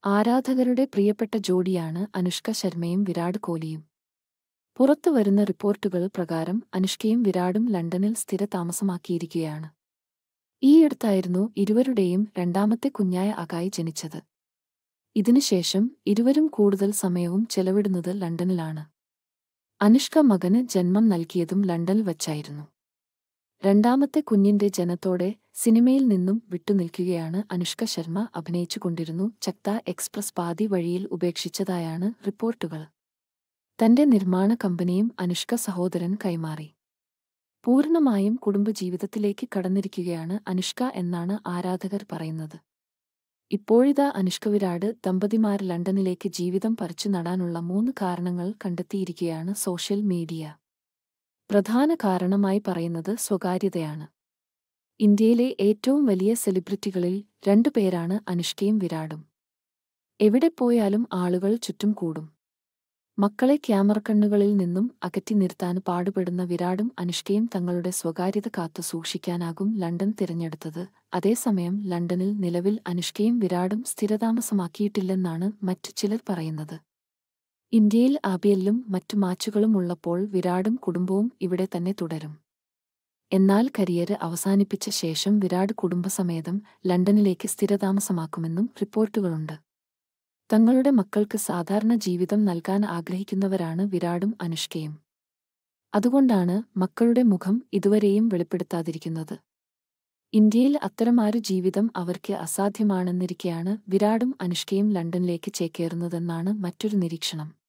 ആരാധകരുടെ പ്രിയപ്പെട്ട ജോഡിയാണ് അനുഷ്ക ശർമ്മയും വിരാട് കോഹ്ലിയും. പുറത്തുവരുന്ന റിപ്പോർട്ടുകൾ പ്രകാരം അനുഷ്കയും വിരാടും ലണ്ടനിൽ സ്ഥിരതാമസമാക്കിയിരിക്കുകയാണ്. ഈയടുത്തായിരുന്നു ഇരുവരുടെയും രണ്ടാമത്തെ കുഞ്ഞായ അകായ് ജനിച്ചത്. ഇതിനുശേഷം ഇരുവരും കൂടുതൽ സമയവും ചെലവിടുന്നത് ലണ്ടനിലാണ്. അനുഷ്ക മകന് ജന്മം നൽകിയതും ലണ്ടനിൽ വച്ചായിരുന്നു. രണ്ടാമത്തെ കുഞ്ഞിന്റെ ജനനത്തോടെ സിനിമയിൽ നിന്നും വിട്ടുനിൽക്കുകയാണ് അനുഷ്ക ശർമ്മ. അഭിനയിച്ചുകൊണ്ടിരുന്നു ചക്ത എക്സ്പ്രസ് പാതി വഴിയിൽ ഉപേക്ഷിച്ചതായാണ് റിപ്പോർട്ടുകൾ. തന്റെ നിർമ്മാണ കമ്പനിയും അനുഷ്ക സഹോദരൻ കൈമാറി. പൂർണ്ണമായും കുടുംബജീവിതത്തിലേക്ക് കടന്നിരിക്കുകയാണ് അനുഷ്ക എന്നാണ് ആരാധകർ പറയുന്നത്. ഇപ്പോഴിതാ അനുഷ്ക വിരാട് ദമ്പതിമാർ ലണ്ടനിലേക്ക് ജീവിതം പറിച്ചു നടാനുള്ള 3 കാരണങ്ങൾ കണ്ടെത്തിയിരിക്കുകയാണ് സോഷ്യൽ മീഡിയ. പ്രധാന കാരണമായി പറയുന്നത് സ്വകാര്യതയാണ്. ഇന്ത്യയിലെ ഏറ്റവും വലിയ സെലിബ്രിറ്റികളിൽ 2 പേരാണ് അനുഷ്കയും വിരാടും. എവിടെ പോയാലും ആളുകൾ ചുറ്റും കൂടും. മക്കളെ ക്യാമറക്കണ്ണുകളിൽ നിന്നും അകറ്റി നിർത്താൻ പാടുപെടുന്ന വിരാടും അനുഷ്കയും തങ്ങളുടെ സ്വകാര്യത കാത്തു സൂക്ഷിക്കാനാകും ലണ്ടൻ തിരഞ്ഞെടുത്തത്. അതേസമയം ലണ്ടനിൽ നിലവിൽ അനുഷ്കയും വിരാടും സ്ഥിരതാമസമാക്കിയിട്ടില്ലെന്നാണ് മറ്റു ചിലർ പറയുന്നത്. ഇന്ത്യയിൽ ഐപിഎല്ലും മറ്റു മാച്ചുകളും ഉള്ളപ്പോൾ വിരാടും കുടുംബവും ഇവിടെ തന്നെ തുടരും. എന്നാൽ കരിയർ അവസാനിപ്പിച്ച ശേഷം വിരാട് കുടുംബസമേതം ലണ്ടനിലേക്ക് സ്ഥിരതാമസമാക്കുമെന്നും റിപ്പോർട്ടുകളുണ്ട്. തങ്ങളുടെ മക്കൾക്ക് സാധാരണ ജീവിതം നൽകാൻ ആഗ്രഹിക്കുന്നവരാണ് വിരാടും അനുഷ്കയും. അതുകൊണ്ടാണ് മക്കളുടെ മുഖം ഇതുവരെയും വെളിപ്പെടുത്താതിരിക്കുന്നത്. ഇന്ത്യയിൽ അത്തരമൊരു ജീവിതം അവർക്ക് അസാധ്യമാണെന്നിരിക്കെയാണ് വിരാടും അനുഷ്കയും ലണ്ടനിലേക്ക് ചേക്കേറുന്നതെന്നാണ് മറ്റൊരു നിരീക്ഷണം.